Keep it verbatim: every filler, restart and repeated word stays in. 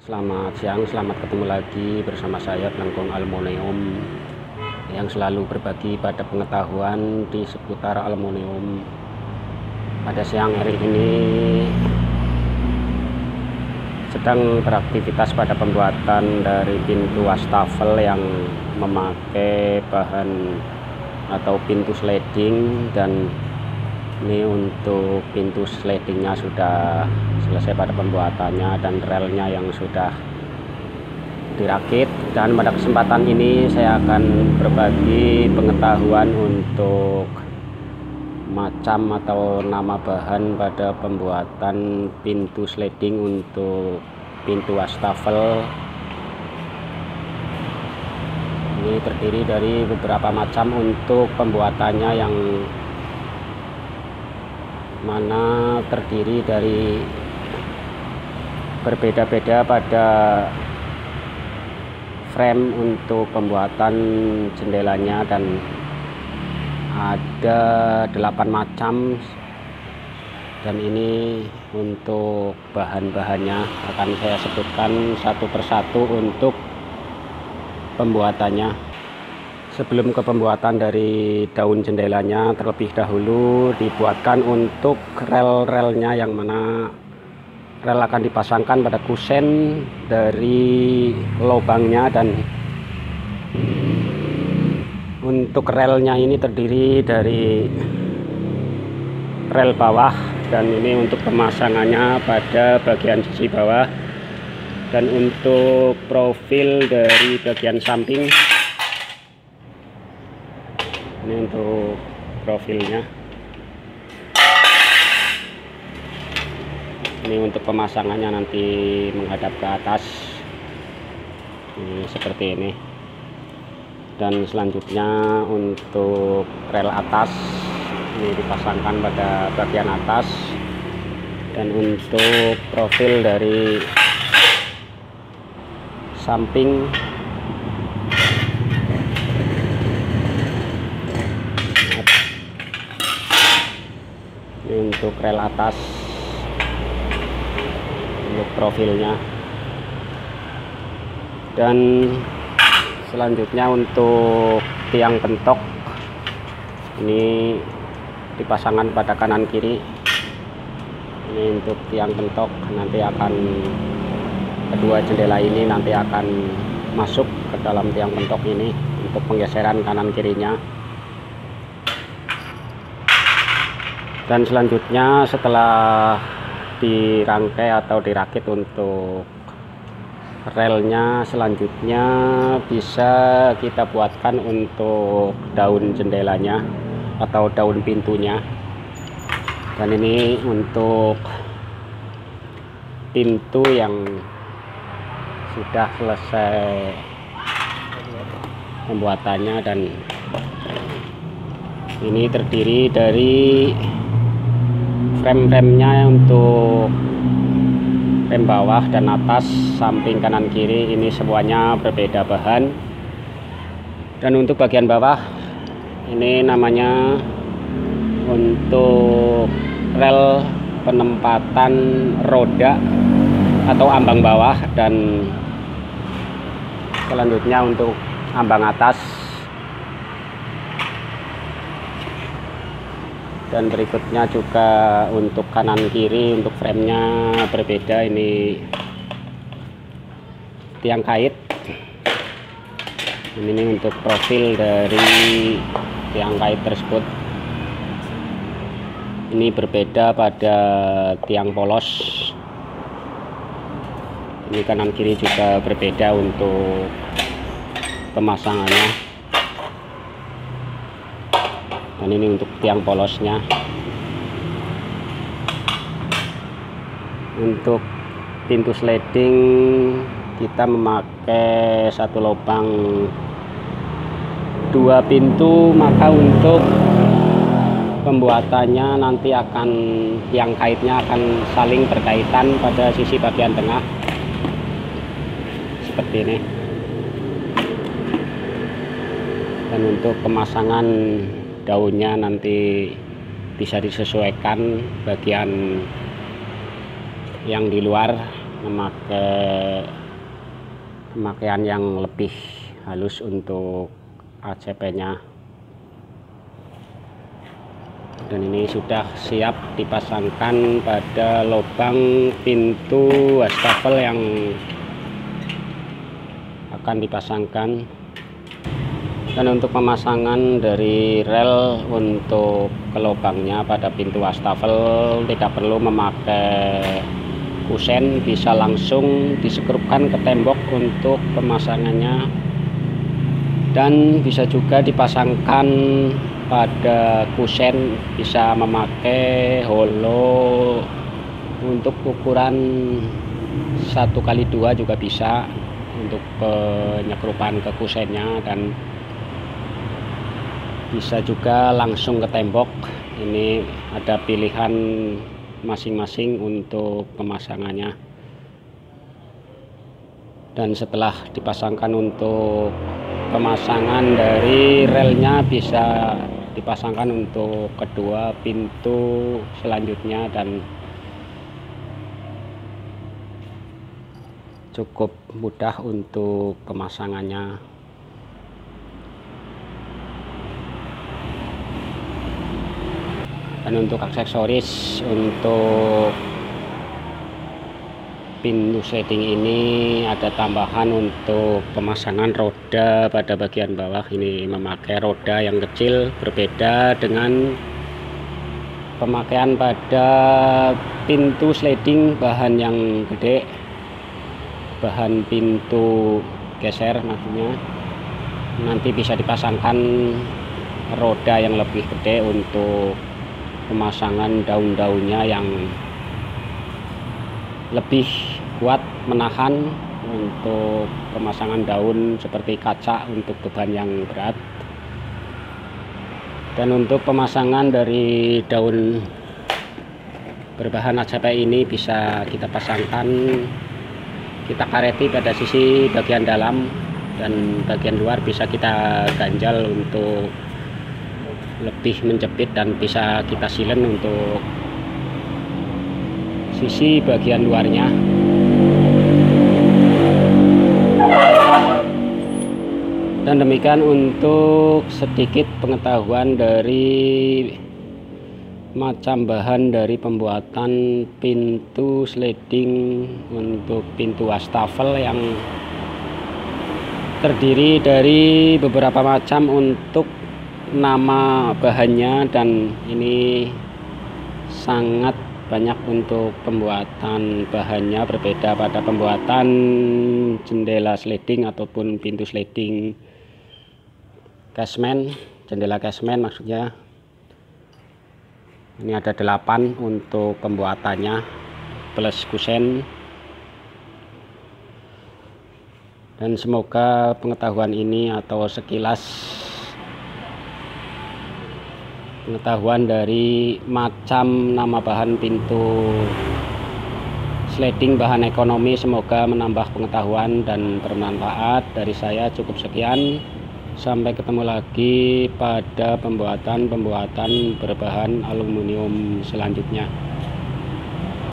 Selamat siang, selamat ketemu lagi bersama saya Blangkong Aluminium yang selalu berbagi pada pengetahuan di seputar aluminium. Pada siang hari ini sedang beraktivitas pada pembuatan dari pintu wastafel yang memakai bahan atau pintu sliding, dan ini untuk pintu slidingnya sudah selesai pada pembuatannya dan relnya yang sudah dirakit. Dan pada kesempatan ini saya akan berbagi pengetahuan untuk macam atau nama bahan pada pembuatan pintu sliding untuk pintu wastafel. Ini terdiri dari beberapa macam untuk pembuatannya, yang mana terdiri dari berbeda-beda pada frame untuk pembuatan jendelanya, dan ada delapan macam. Dan ini untuk bahan-bahannya akan saya sebutkan satu persatu untuk pembuatannya. Sebelum ke pembuatan dari daun jendelanya, terlebih dahulu dibuatkan untuk rel-relnya, yang mana rel akan dipasangkan pada kusen dari lubangnya. Dan untuk relnya ini terdiri dari rel bawah, dan ini untuk pemasangannya pada bagian sisi bawah. Dan untuk profil dari bagian samping, ini untuk profilnya. Ini untuk pemasangannya nanti menghadap ke atas, ini seperti ini. Dan selanjutnya untuk rel atas, ini dipasangkan pada bagian atas. Dan untuk profil dari samping, ini untuk rel atas untuk profilnya. Dan selanjutnya untuk tiang pentok, ini dipasangkan pada kanan kiri. Ini untuk tiang pentok, nanti akan kedua jendela ini nanti akan masuk ke dalam tiang pentok ini untuk penggeseran kanan kirinya. Dan selanjutnya setelah dirangkai atau dirakit untuk relnya, selanjutnya bisa kita buatkan untuk daun jendelanya atau daun pintunya. Dan ini untuk pintu yang sudah selesai pembuatannya, dan ini terdiri dari frame-frame-nya untuk rem bawah dan atas, samping, kanan, kiri, ini semuanya berbeda bahan. Dan untuk bagian bawah, ini namanya untuk rel penempatan roda atau ambang bawah, dan selanjutnya untuk ambang atas. Dan berikutnya juga untuk kanan kiri, untuk framenya berbeda. Ini tiang kait, ini untuk profil dari tiang kait tersebut. Ini berbeda pada tiang polos. Ini kanan kiri juga berbeda untuk pemasangannya. Dan ini untuk tiang polosnya. Untuk pintu sliding kita memakai satu lubang dua pintu, maka untuk pembuatannya nanti akan tiang kaitnya akan saling berkaitan pada sisi bagian tengah seperti ini. Dan untuk pemasangan daunnya nanti bisa disesuaikan bagian yang di luar memakai pemakaian yang lebih halus untuk A C P nya. Dan ini sudah siap dipasangkan pada lubang pintu wastafel yang akan dipasangkan. Dan untuk pemasangan dari rel untuk ke lubangnya pada pintu wastafel tidak perlu memakai kusen, bisa langsung disekrupkan ke tembok untuk pemasangannya, dan bisa juga dipasangkan pada kusen, bisa memakai holo untuk ukuran satu kali dua juga bisa untuk penyekrupan ke kusennya, dan bisa juga langsung ke tembok. Ini ada pilihan masing-masing untuk pemasangannya. Dan setelah dipasangkan untuk pemasangan dari relnya, bisa dipasangkan untuk kedua pintu selanjutnya, dan cukup mudah untuk pemasangannya. Dan untuk aksesoris untuk pintu sliding ini ada tambahan untuk pemasangan roda pada bagian bawah. Ini memakai roda yang kecil, berbeda dengan pemakaian pada pintu sliding bahan yang gede, bahan pintu geser maksudnya. Nanti bisa dipasangkan roda yang lebih gede untuk pemasangan daun-daunnya yang lebih kuat menahan untuk pemasangan daun seperti kaca untuk beban yang berat. Dan untuk pemasangan dari daun berbahan A C P ini bisa kita pasangkan, kita kareti pada sisi bagian dalam, dan bagian luar bisa kita ganjal untuk lebih menjepit, dan bisa kita silen untuk sisi bagian luarnya. Dan demikian untuk sedikit pengetahuan dari macam bahan dari pembuatan pintu sliding untuk pintu wastafel, yang terdiri dari beberapa macam untuk nama bahannya, dan ini sangat banyak untuk pembuatan bahannya, berbeda pada pembuatan jendela sliding ataupun pintu sliding casement, jendela casement maksudnya. Ini ada delapan untuk pembuatannya plus kusen. Dan semoga pengetahuan ini atau sekilas pengetahuan dari macam nama bahan pintu sliding bahan ekonomi semoga menambah pengetahuan dan bermanfaat. Dari saya cukup sekian, sampai ketemu lagi pada pembuatan-pembuatan berbahan aluminium selanjutnya.